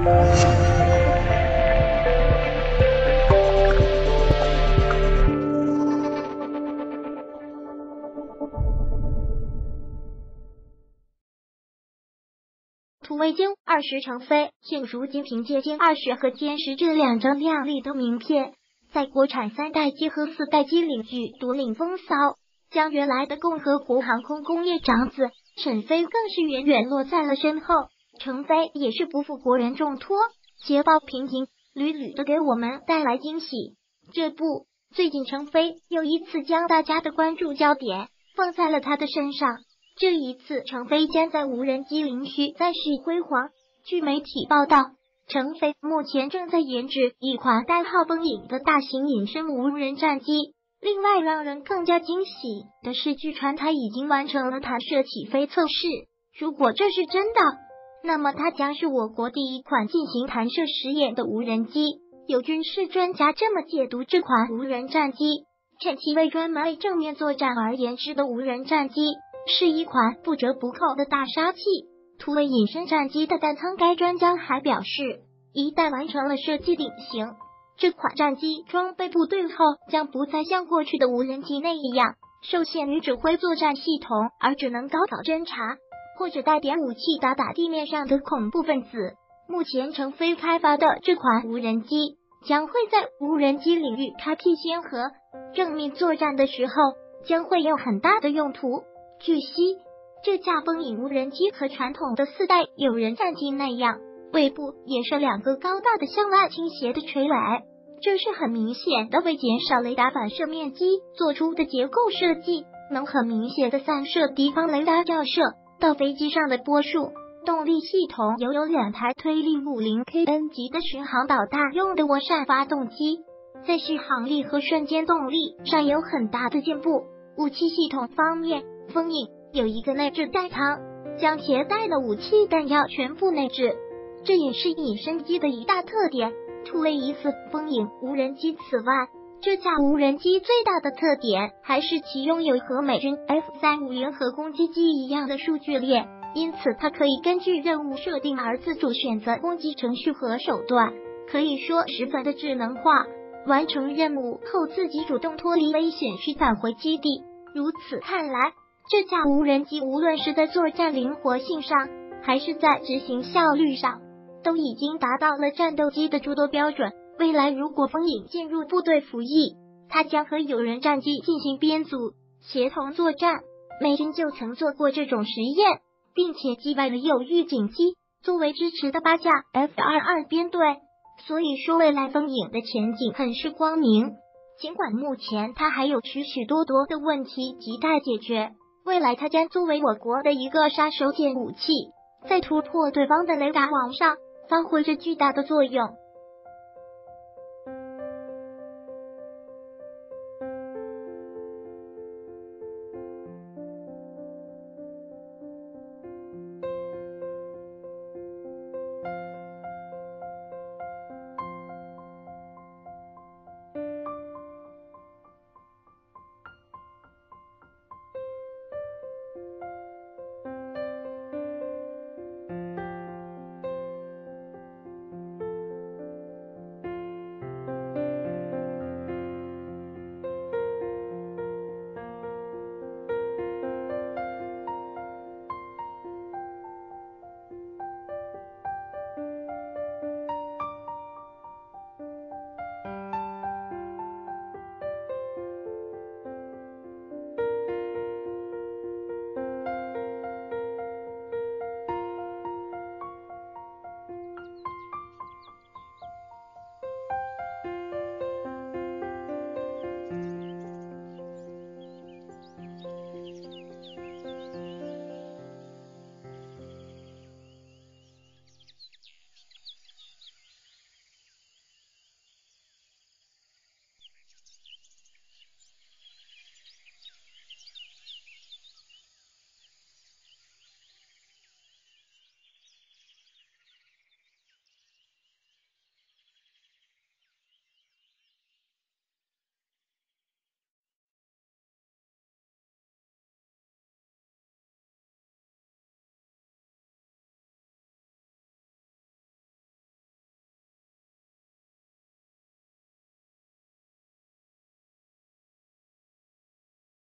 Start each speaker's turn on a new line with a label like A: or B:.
A: 土味歼20成飞，现如今凭借歼20和歼10这两张亮丽的名片，在国产3代机和4代机领域独领风骚，将原来的共和国航空工业长子沈飞更是远远落在了身后。程飞也是不负国人重托，捷报频频，屡屡的给我们带来惊喜。这不，最近程飞又一次将大家的关注焦点放在了他的身上。这一次，程飞将在无人机领域再续辉煌。据媒体报道，程飞目前正在研制一款代号风影的大型隐身无人战机。另外，让人更加惊喜的是，据传他已经完成了弹射起飞测试。如果这是真的，那么它将是我国第一款进行弹射实验的无人机。有军事专家这么解读这款无人战机，称其为专门为正面作战而研制的无人战机，是一款不折不扣的大杀器。土卫隐身战机的单舱该专家还表示，一旦完成了设计定型，这款战机装备部队后将不再像过去的无人机那样受限于指挥作战系统，而只能高搞侦察或者带点武器打地面上的恐怖分子。目前程飞开发的这款无人机将会在无人机领域开辟先河，正面作战的时候将会有很大的用途。据悉，这架风影无人机和传统的4代有人战机那样，尾部也是2个高大的向外倾斜的垂尾，这是很明显的为减少雷达反射面积做出的结构设计，能很明显的散射敌方雷达照射到飞机上的波束。动力系统有2台推力 50kN 级的巡航导弹用的涡扇发动机，在续航力和瞬间动力上有很大的进步。武器系统方面，风影有一个内置弹仓，将携带的武器弹药全部内置，这也是隐身机的一大特点，突围一次风影无人机。此外，这架无人机最大的特点还是其拥有和美军 F-35联合攻击机一样的数据链，因此它可以根据任务设定而自主选择攻击程序和手段，可以说十分的智能化。完成任务后自己主动脱离危险区返回基地。如此看来，这架无人机无论是在作战灵活性上，还是在执行效率上，都已经达到了战斗机的诸多标准。未来如果风影进入部队服役，它将和有人战机进行编组协同作战。美军就曾做过这种实验，并且击败了有预警机作为支持的8架 F-22编队。所以说未来风影的前景很是光明，尽管目前它还有许多的问题亟待解决，未来它将作为我国的一个杀手锏武器，在突破对方的雷达网上发挥着巨大的作用。